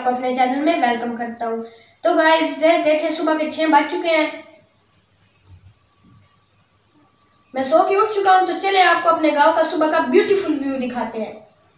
आपको अपने चैनल में वेलकम करता हूँ। तो गाइस देखें सुबह के 6 बज चुके हैं, मैं सो के उठ चुका हूँ। तो चले आपको अपने गांव का सुबह का ब्यूटीफुल व्यू दिखाते हैं।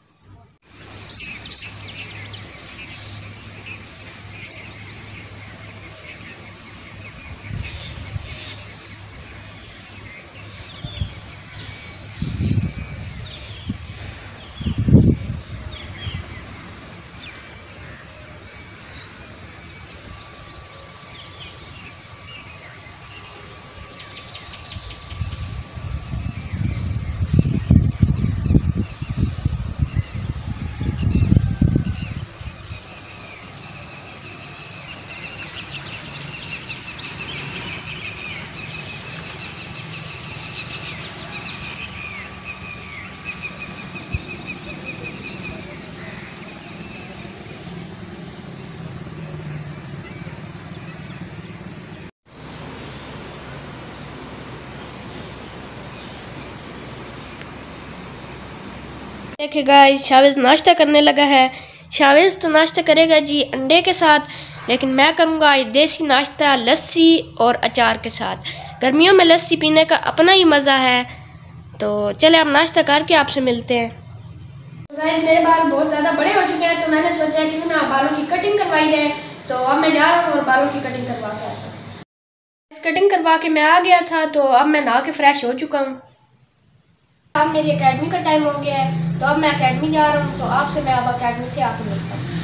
देखिए गाइस शावेज नाश्ता करने लगा है। शावेज तो नाश्ता करेगा जी अंडे के साथ, लेकिन मैं करूँगा देसी नाश्ता लस्सी और अचार के साथ। गर्मियों में लस्सी पीने का अपना ही मज़ा है। तो चले आप नाश्ता करके आपसे मिलते हैं। तो गाइस मेरे बाल बहुत ज़्यादा बड़े हो चुके हैं, तो मैंने सोचा कि ना बालों की कटिंग करवाई जाए। तो अब मैं जा रहा हूँ और बालों की कटिंग करवा के आता हूँ। कटिंग करवा के मैं आ गया था, तो अब मैं नहा के फ्रेश हो चुका हूँ। अब मेरी एकेडमी का टाइम हो गया है, तो अब मैं एकेडमी जा रहा हूँ। तो आपसे मैं अब एकेडमी से आके मिलता हूँ।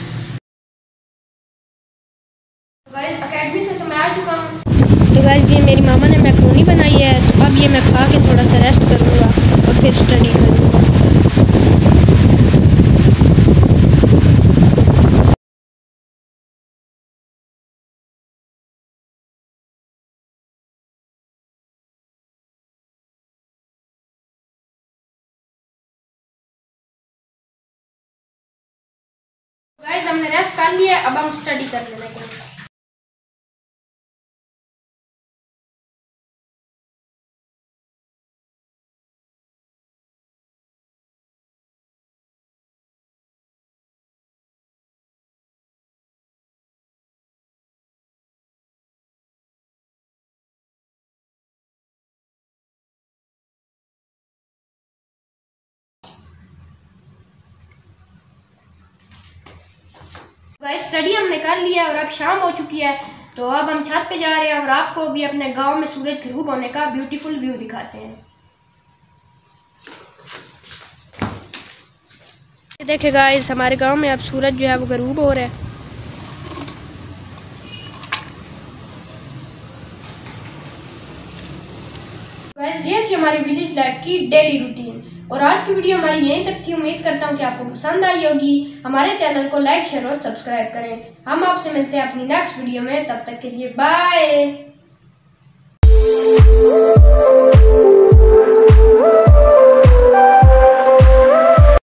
गाइस एकेडमी से तो मैं आ चुका हूँ। तो गाइस ये मेरी मामा ने मैक्रोनी बनाई है, तो अब ये मैं खा के थोड़ा सा रेस्ट करूँगा और फिर स्टडी करूँगा। गाइस हमने रेस्ट कर लिया, अब हम स्टडी करने लगे। गाइस स्टडी हमने कर लिया और अब शाम हो चुकी है। तो अब हम छत पे जा रहे हैं और आपको भी अपने गांव में सूरज गरूब होने का ब्यूटीफुल व्यू दिखाते हैं। देखिए गाइस हमारे गांव में अब सूरज जो है वो गरूब हो रहा है। गाइस ये थी हमारी विलेज लाइफ की डेली रूटीन, और आज की वीडियो हमारी यहीं तक थी। उम्मीद करता हूँ कि आपको पसंद आई होगी। हमारे चैनल को लाइक शेयर और सब्सक्राइब करें। हम आपसे मिलते हैं अपनी नेक्स्ट वीडियो में, तब तक के लिए बाय।